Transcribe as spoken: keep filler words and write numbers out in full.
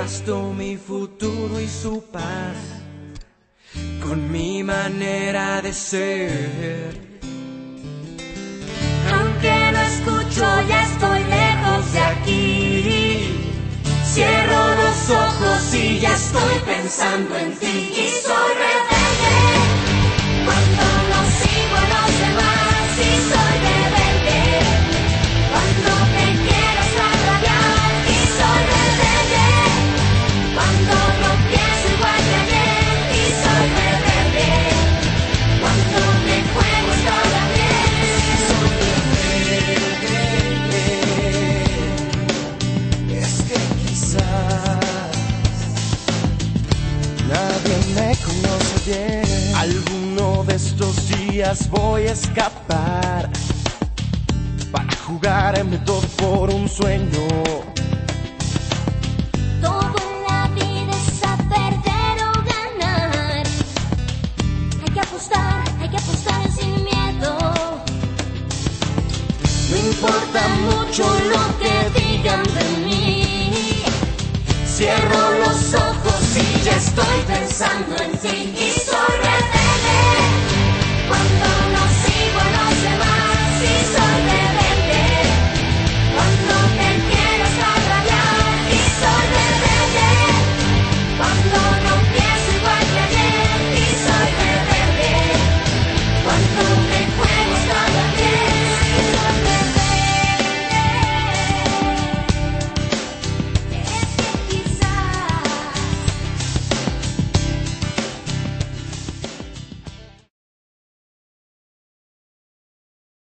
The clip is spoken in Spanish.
gasto mi futuro y su paz con mi manera de ser. Aunque no escucho, ya estoy lejos de aquí. Cierro los ojos y ya estoy pensando en ti. Y soy rebelde cuando no sigo a los demás. Y soy rebelde cuando te quiero hasta rabiar. Y soy rebelde cuando no pienso igual que ayer. Y soy rebelde cuando me juego hasta la piel. Soy rebelde, es que quizás nadie me conoce bien. Alguno de estos días voy a escapar para jugarme todo por un sueño. Todo en la vida es a perder o ganar. Hay que apostar, hay que apostar sin miedo. No importa mucho lo que digan de mí. Cierro los ojos y ya estoy pensando en ti. Y soy rebelde cuando